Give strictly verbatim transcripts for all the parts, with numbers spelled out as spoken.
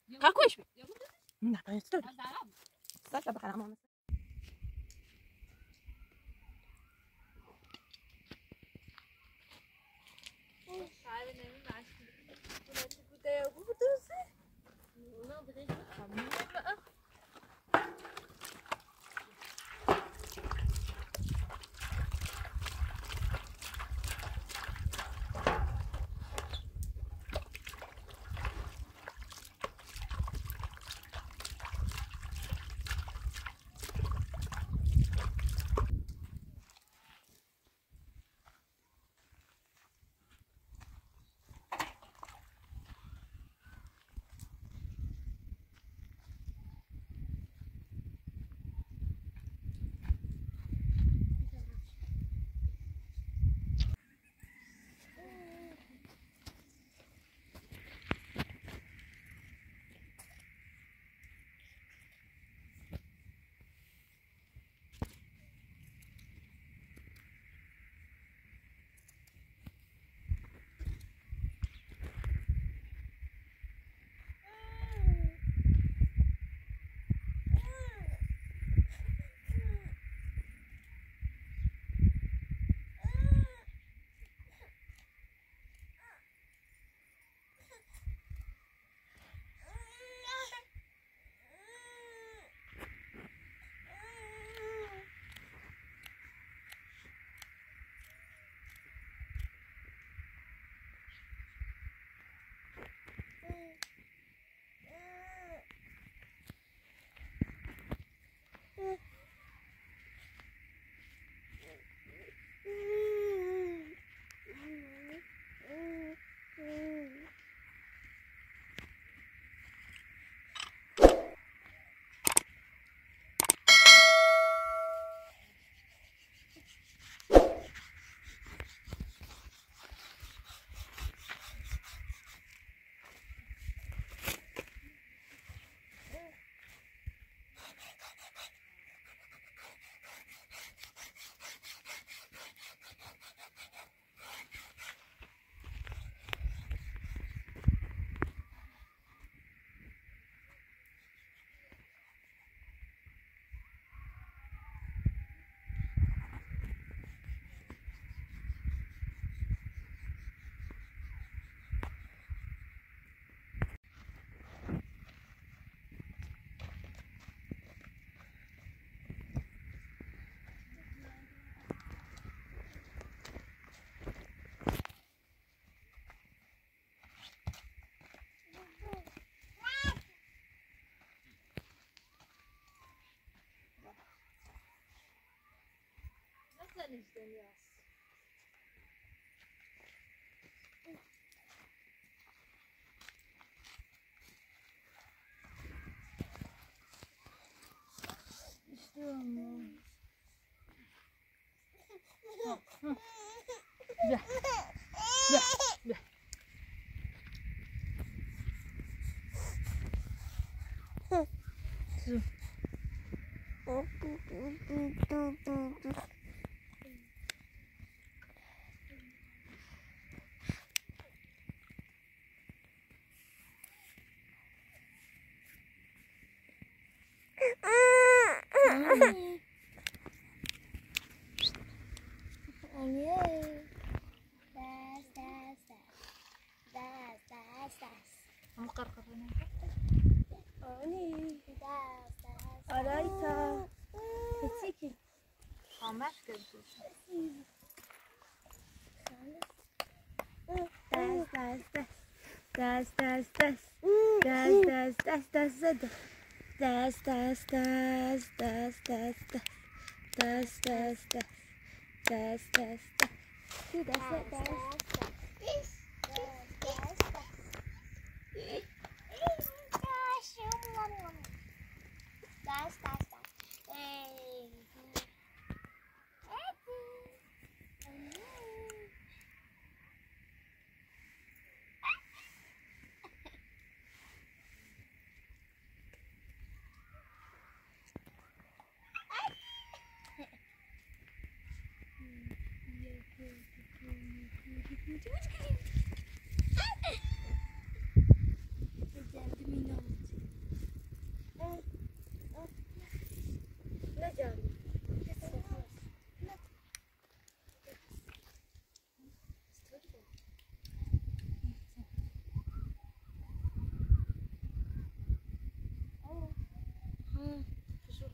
Kakujesz mi? No to jest trudno. Stać, aby kanał mamy. Denizden yaz. İstiyorum. Gel. Gel. Gel. Su. Kamu kar-karan Ani. Araita. Kecil. Meshkeh. Das, das, das. Das, das, das. Das, das, das, das, das. Das, das, das, das, das, das. Das, das, das. Das, das, das. Du, das, das, das. Geldi mi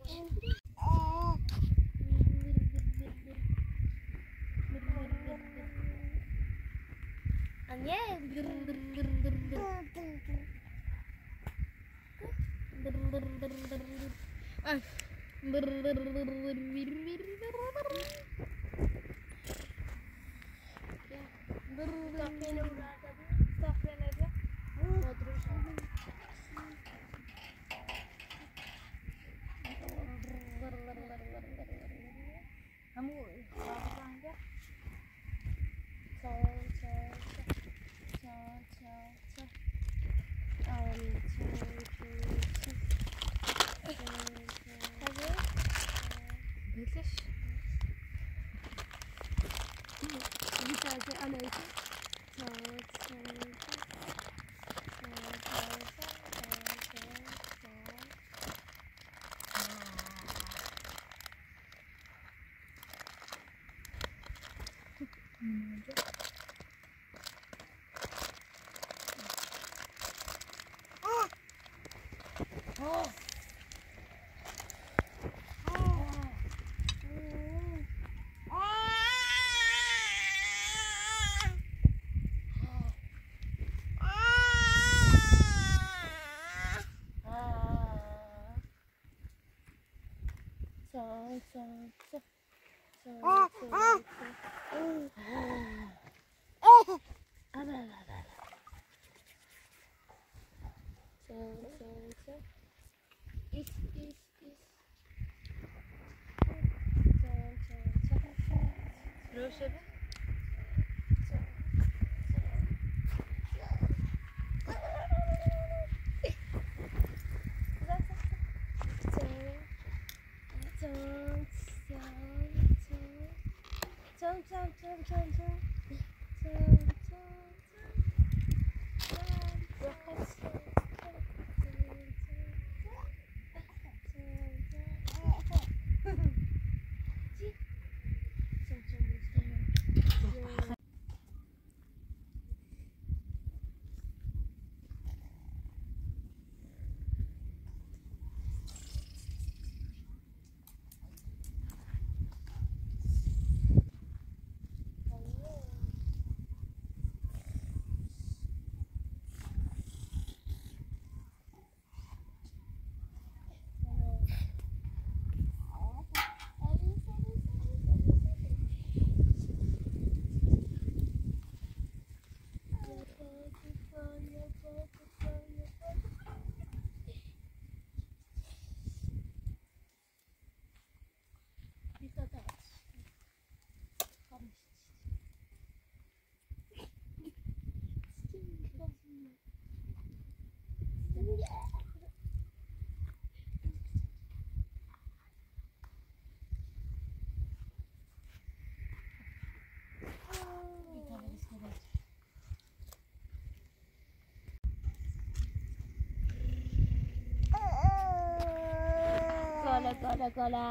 Gola, gola.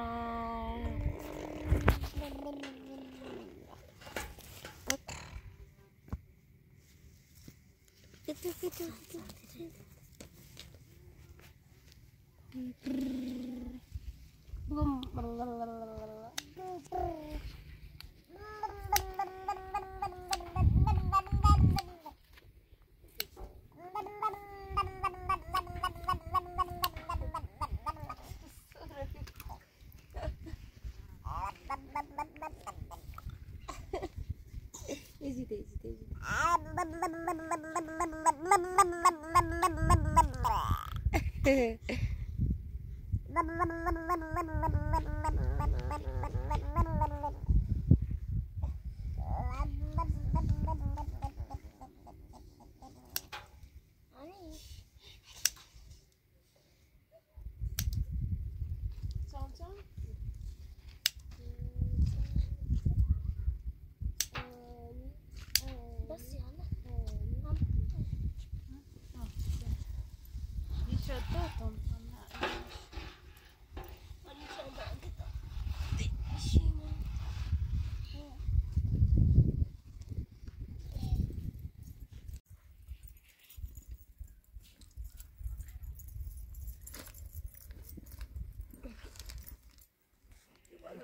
Gitu, gitu, gitu. Bum. Easy, easy, easy.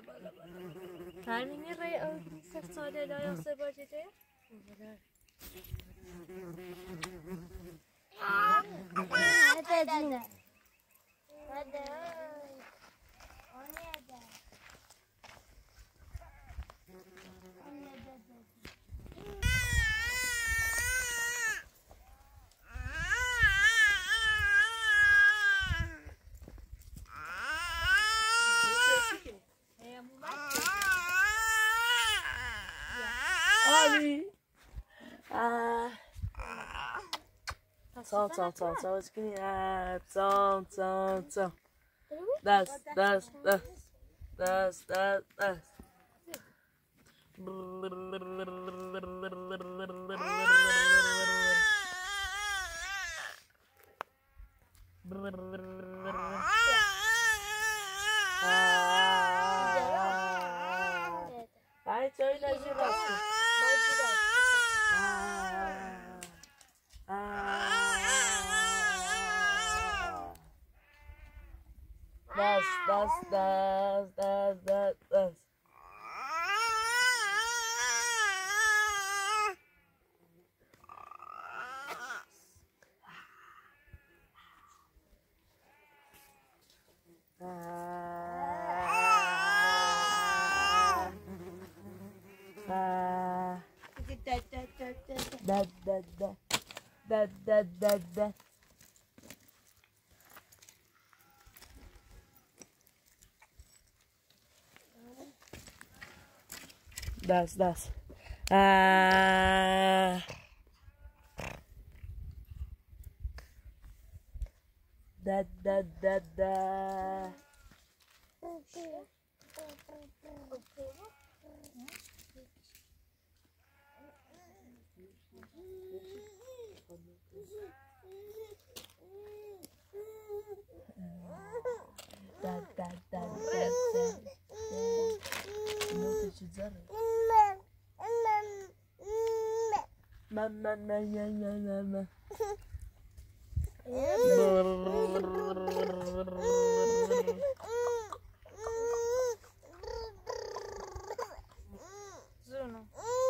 Farming ray او سخت ساله دایا سه باجه ده هذا زين هذا Tom, Tom, Tom, Tom, what's going on? Tom, Tom, Tom. That's, that's, that's, that's, that's, that's. I told you that you lost it. Das, das, das, das, das, das. Da, da, da, da, da, da, da. Das, das. Ah. Da, da, da, da. Da, da, da, da, da. Não te dizendo. Mama, na, na, na, na, na. Zuno.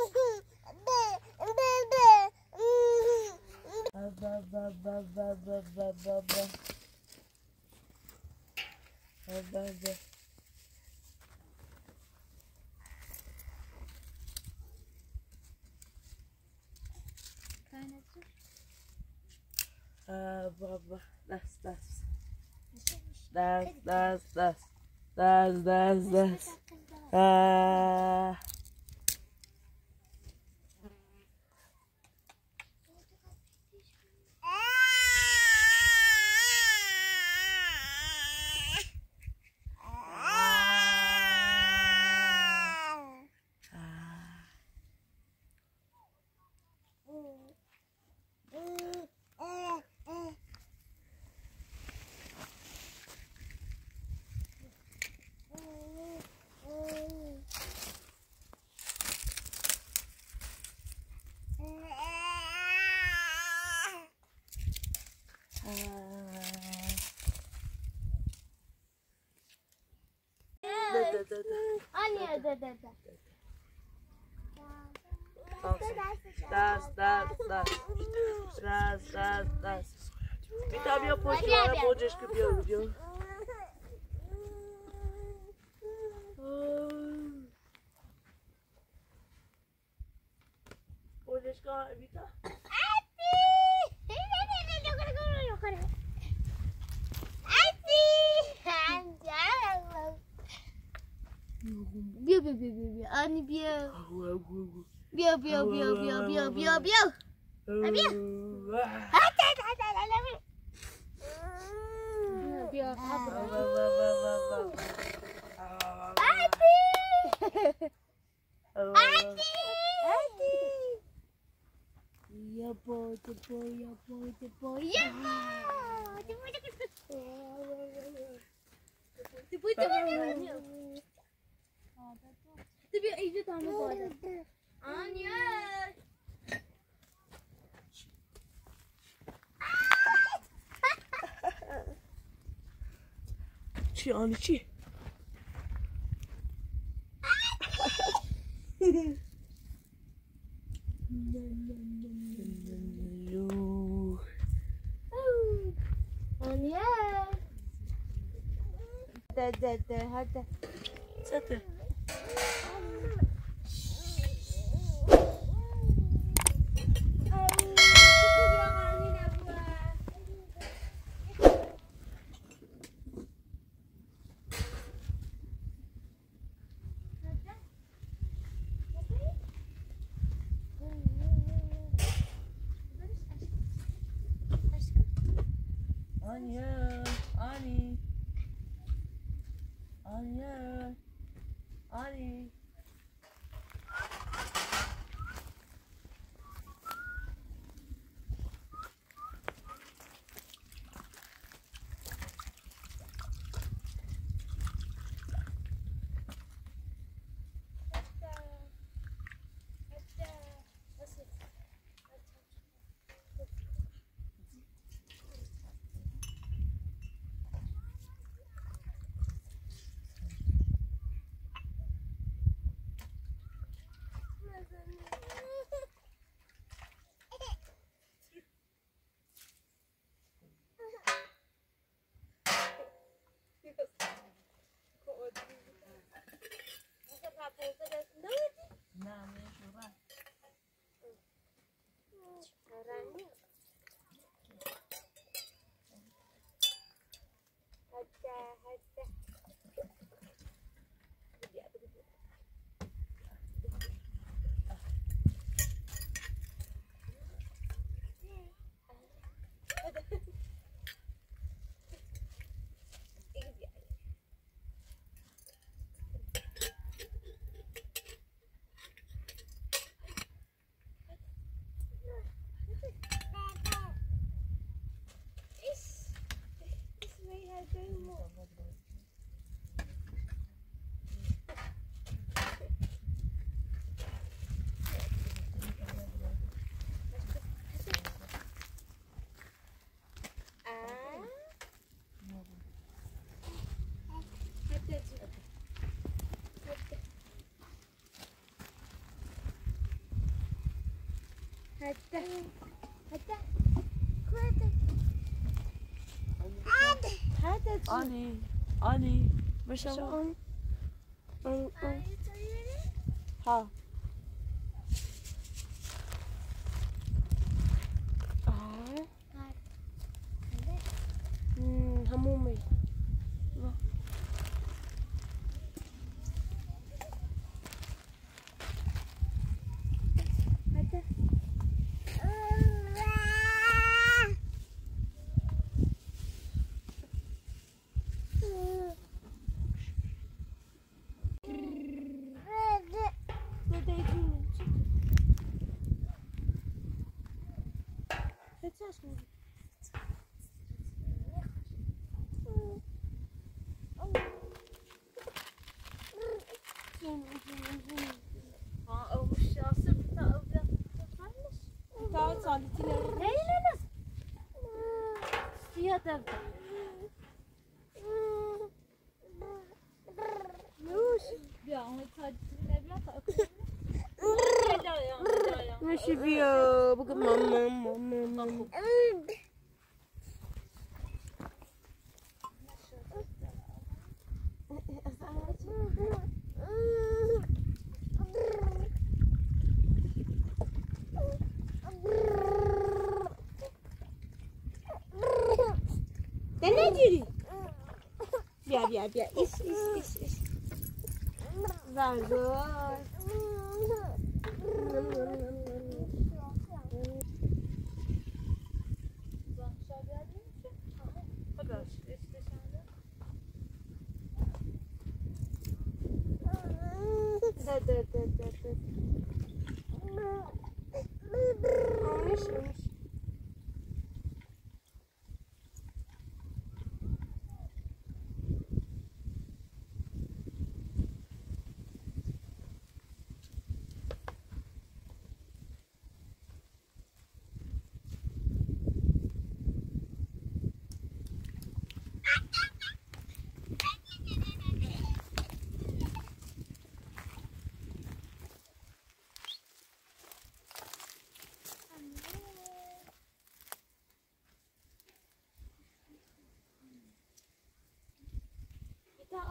Ba, ba, ba, ba, ba, ba, ba, ba. Ba, ba, ba. Ah, ba, ba. Das, das. Das, das, das. Das, das, das. Ah. Anne da da da. Das, das, das. Das, das, das. Mi tam ja podziela, będziesz kupił, wziął. Będziesz go, Wita? Biu biu biu biu biu. Anne biu. Biu biu biu biu biu biu biu. Biu. Biu. Ya boy, the boy, ya boy, the boy, ya boy. The boy, the boy, the boy. Tabii iyice tamam bu arada. Anne. Çi, anne çi. ثانية. ده ده ده هذا. ستة. Anya, Ani, Anya, Ani. نعم يا شباب. هدا هدا هدا Ani, Ani. Başa bak. on on on Ha. اه امم همومي هدا ها او مش شاصر بتاع تعال صالتي لا لا لا فيها تبدا نوش بيا هم تاجنا بيا تاكل ماشي بيا بقى ماما ماما ماما Then جري بيا بيا بيا إيش إيش إيش إيش زعزور ده ده ده ده ده مش مش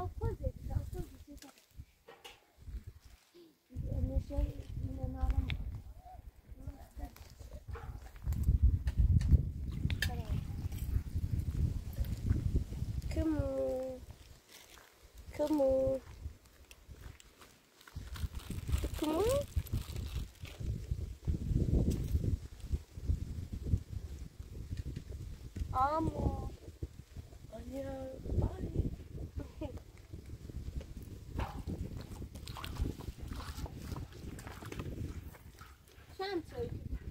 Come on. Come on. Come on. Amo. Anya, bye. Şansı.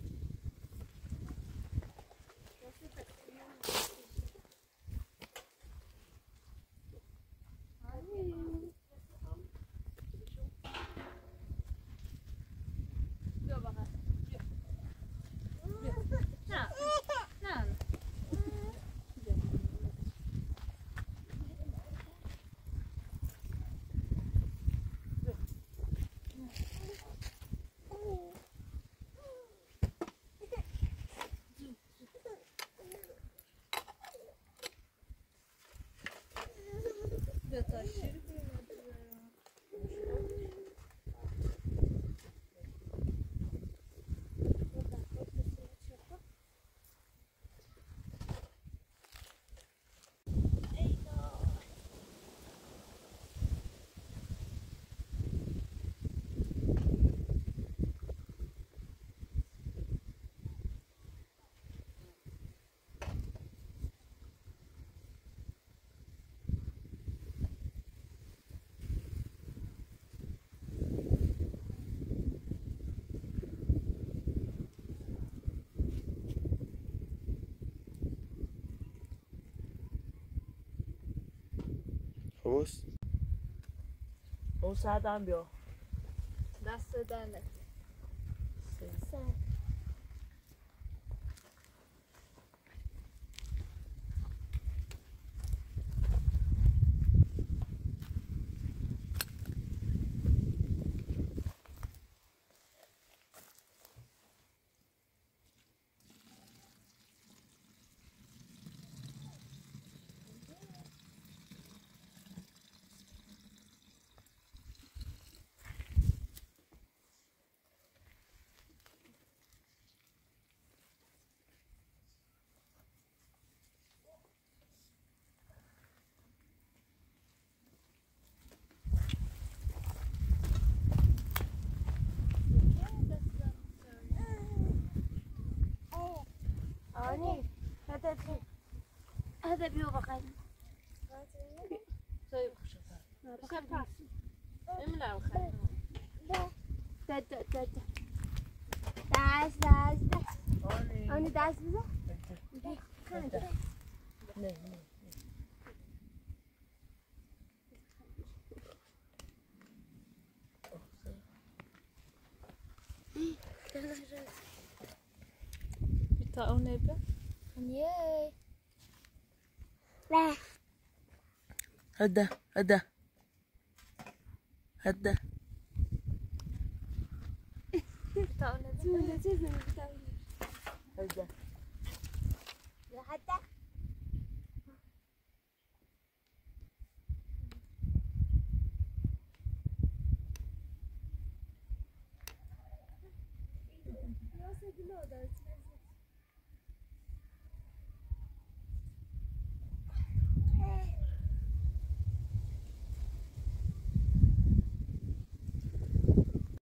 خلاص اون ساعت هم بیا. دست دنه آنی هذا هذا بيو بقى سوی بخشم بخشم املا بخشم دا دا دا دا دست دست دست آنی آنی دست بزن نه نه تا اون نبه یه لا هدا هدا هدا تا اون نبه هدا حتى Nossa, que novidade.